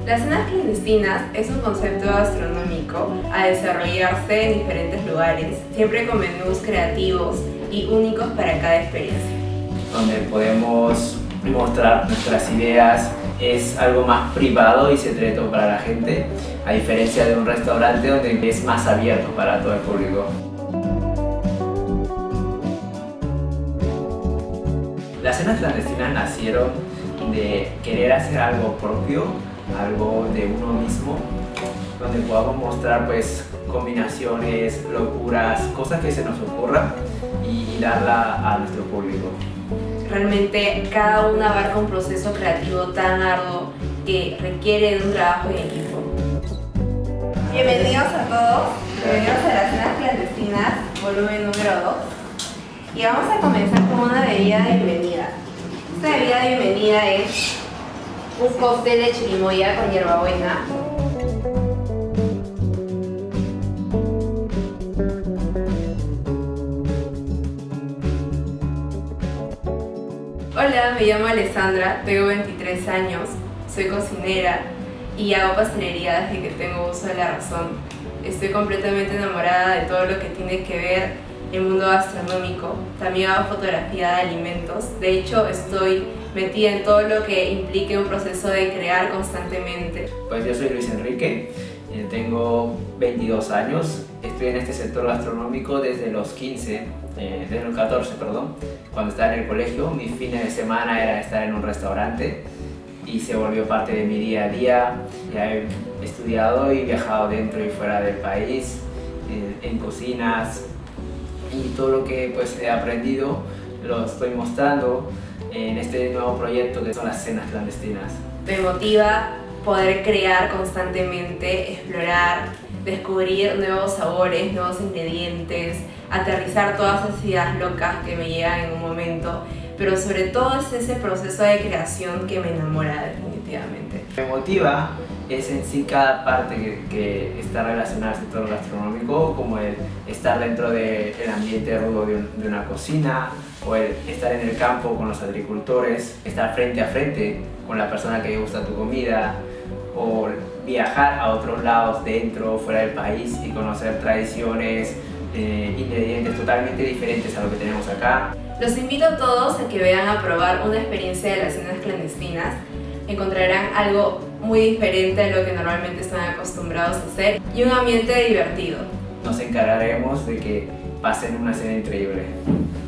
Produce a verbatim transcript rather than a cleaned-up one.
Las cenas clandestinas es un concepto gastronómico a desarrollarse en diferentes lugares, siempre con menús creativos y únicos para cada experiencia. Donde podemos mostrar nuestras ideas, es algo más privado y secreto para la gente, a diferencia de un restaurante donde es más abierto para todo el público. Las cenas clandestinas nacieron de querer hacer algo propio, algo de uno mismo, donde podamos mostrar pues combinaciones, locuras, cosas que se nos ocurran y darla a nuestro público. Realmente cada una abarca un proceso creativo tan arduo que requiere de un trabajo en equipo. Bienvenidos a todos, bienvenidos a las cenas clandestinas, volumen número dos. Y vamos a comenzar con una bebida de bienvenida. Esta bebida de bienvenida es un cóctel de chirimoya con hierbabuena. Hola, me llamo Alessandra, tengo veintitrés años, soy cocinera y hago pastelería desde que tengo uso de la razón. Estoy completamente enamorada de todo lo que tiene que ver el mundo gastronómico. También hago fotografía de alimentos. De hecho, estoy metida en todo lo que implique un proceso de crear constantemente. Pues yo soy Luis Enrique, tengo veintidós años, estoy en este sector gastronómico desde los quince, eh, desde los catorce, perdón. Cuando estaba en el colegio, mis fines de semana era estar en un restaurante y se volvió parte de mi día a día. Ya he estudiado y viajado dentro y fuera del país, eh, en cocinas, y todo lo que pues he aprendido lo estoy mostrando en este nuevo proyecto que son las cenas clandestinas. Me motiva poder crear constantemente, explorar, descubrir nuevos sabores, nuevos ingredientes, aterrizar todas esas ideas locas que me llegan en un momento, pero sobre todo es ese proceso de creación que me enamora definitivamente. Me motiva es en sí cada parte que, que está relacionada al sector gastronómico, como el estar dentro del ambiente rudo de, un, de una cocina, o el estar en el campo con los agricultores, estar frente a frente con la persona que gusta tu comida, o viajar a otros lados dentro o fuera del país y conocer tradiciones, eh, ingredientes totalmente diferentes a lo que tenemos acá. Los invito a todos a que vengan a probar una experiencia de las cenas clandestinas. Encontrarán algo muy diferente a lo que normalmente están acostumbrados a hacer y un ambiente divertido. Nos encargaremos de que pasen una cena increíble.